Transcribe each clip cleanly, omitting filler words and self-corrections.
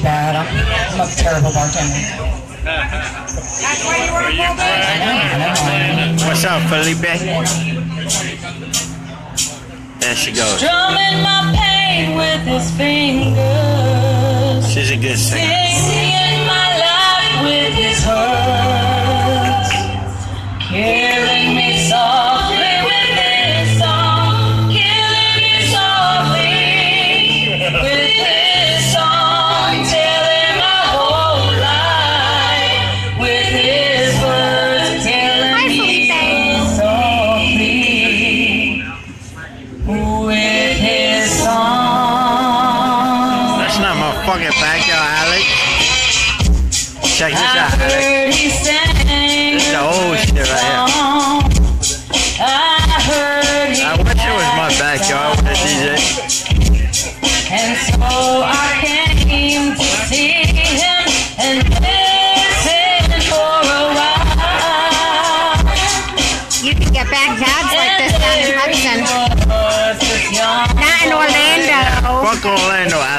bad. I'm a terrible bartender. What's up, Felipe? There she goes. Drumming my pain with his fingers. She's a good singer. Singing my life with his words. Killing me softly with his song. Killing me softly with his song. Telling my whole life with his words. Killing me softly with his song. That's not my fucking backyard, Alex. Check this out, Alex. This is the old shit right here. I wish it was my backyard with the DJ. And so I came to see him and listen for a while. You can get backyards like this down in Hudson. Not in Orlando. Fuck Orlando, Alex.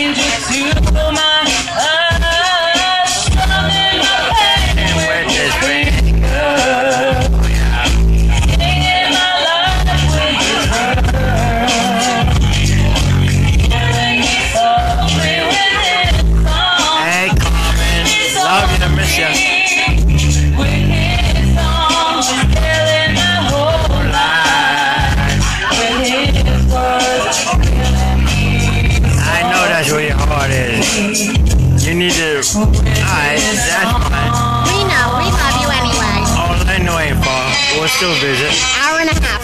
You need to. Alright, that's fine. We know. We love you anyway. Orlando ain't far. We'll still visit. Hour and a half.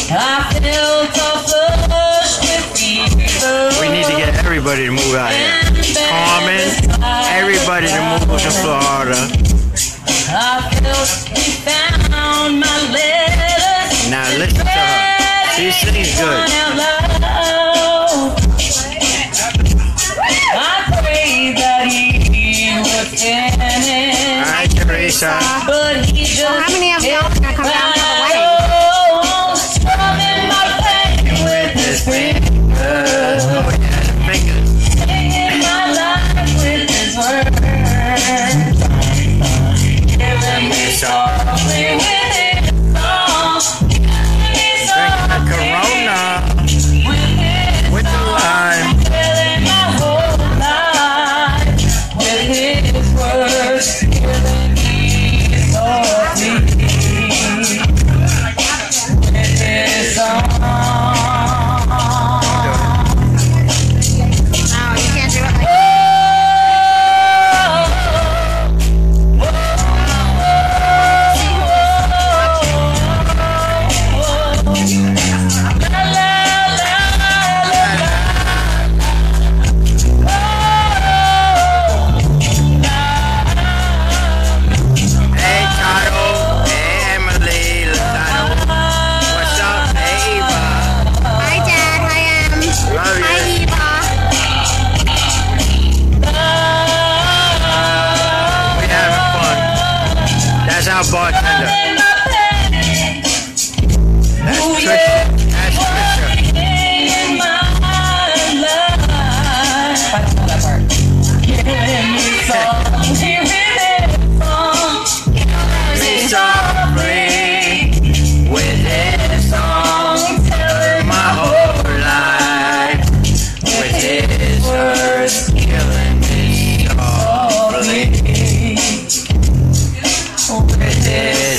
We need to get everybody to move out here. Carmen, everybody to move to Florida. Now listen to her. She sings good. Alright, Teresa. Well, how many of y'all are going to come down to the wedding? With his fingers. Oh yeah, the fingers. Singing my life with his words. Killing me softly with his song. Drink the Corona with the lime. Telling my whole life with his words. Killing me softly with his song. No, you can't do it like that. Hey, Tato. Hey, Emily. Lozano. What's up? Hey, Eva. Hi, Dad. Hi, Em. Love Hi, you. Eva. We having fun. That's our bartender. That's Trisha. That's Trisha. Me softly with his song. Telling my whole life with his words. Killing me softly with his